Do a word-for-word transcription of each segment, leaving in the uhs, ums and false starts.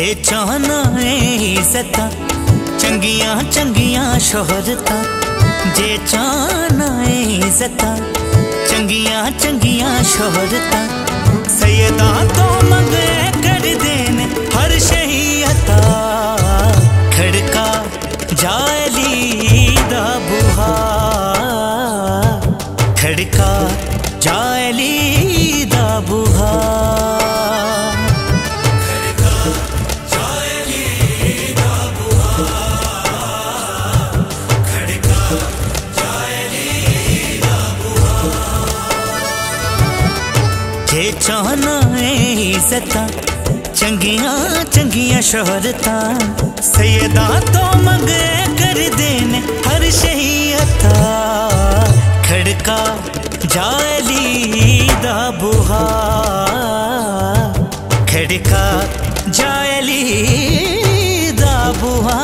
जे चाहना है इज्जतां चंगियां चंगियां शोहरतां, जे चाहना है इज्जतां चंगियां चंगियां शोहरतां, सैयदा तो मंगे कर देने हर शहीयता, खड़का जाली दा बुहा, खड़का जाली दा बुहा। जे चाहना है इज्जतां चंगियां चंगियां शोहरतां, सैयदा तो मंगे कर देने हर शहीयता, खड़का जाली दा बुहा, खड़का जाली दा बुहा।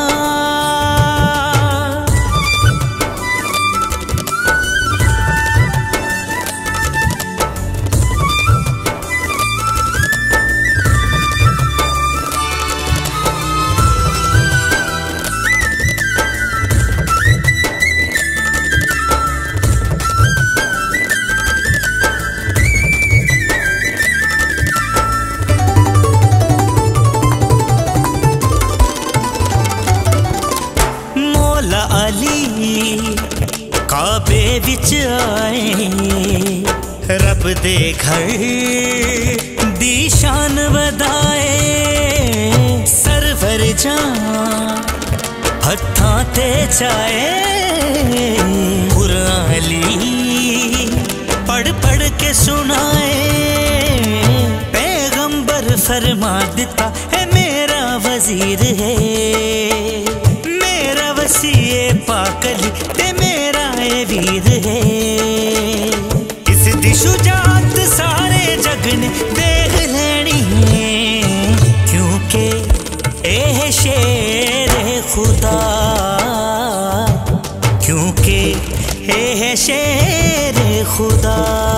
काबे विच आए रब दे घर दी शान वधाए, सरवर जां हत्थां ते चाए, कुरान अली पढ़ पढ़ के सुनाए, पैगंबर फरमा दिता है मेरा वजीर है, मेरा वसीए पाकली ते मेरा ए वीर है, इस दी शुजात सारे जग ने देख लेनी है, क्योंकि ए शेर खुदा, क्योंकि ए शेर खुदा।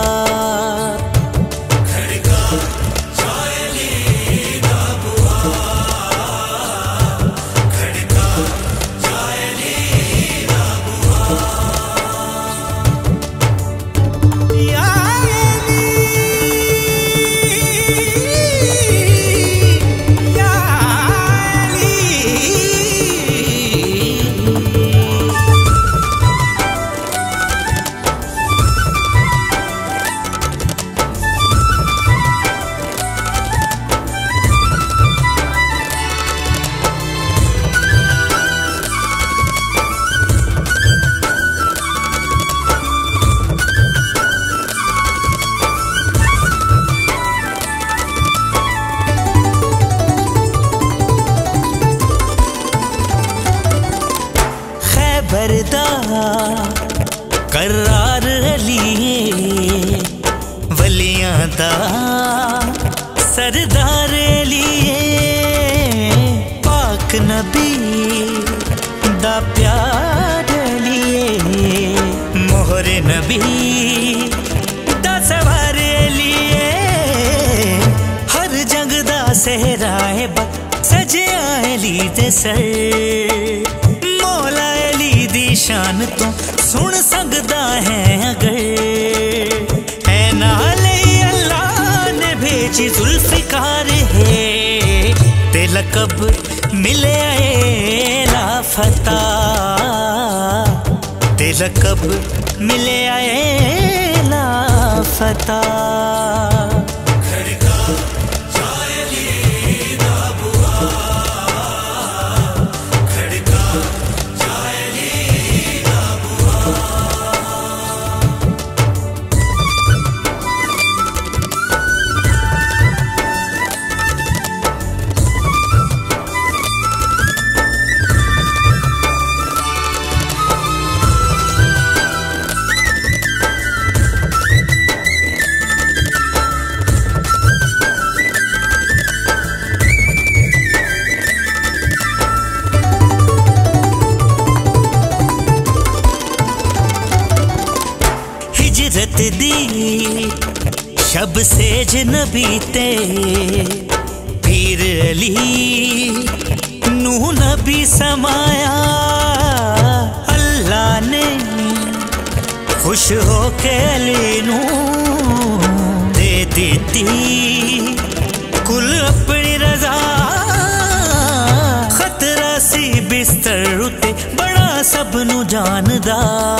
बरदा करार लिए वलियां दा सरदार लिए, पाक नबी दा प्यार लिए, मोहरे नबी दा सवार लिए, हर जंग दा सहराए बा सजिया अली दे सर, मौला अली दी शान तो सुन सकदा है अगर, है नाले अल्लाह ने भेजी जुल्फिकार है, ते लकब मिले आए लाफता, ते लकब मिले आए लाफता। हिजरत दी शब सेज नबी ते भी मीर अली नूह नबी समाया अल्लाह ने खुश होके अली नू दे दी कुल अपनी रजा। खतरा सी बिस्तर उते बड़ा सबनू जानदा,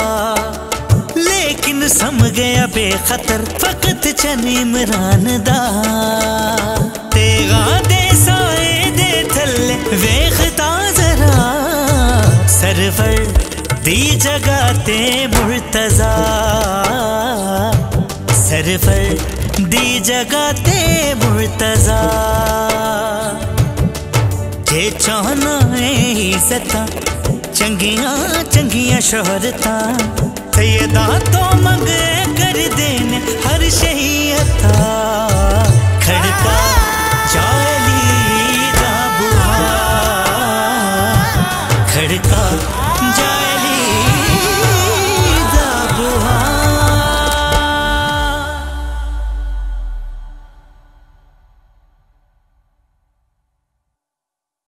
लेकिन सम गया बेखतर फकत चन इमरान दा। तेगा दे साए दे थल्ले वेखता जरा सरवर दी जगह ते मुर्तजा। सरवर दी जगह ते मुर्तजा। जे चाहना है इज्जतां चंगियां चंगियां शोहरतां सैयदा तो मंगे कर देने हर शहीयता। खड़का जाली दा बुहा, खड़का जाली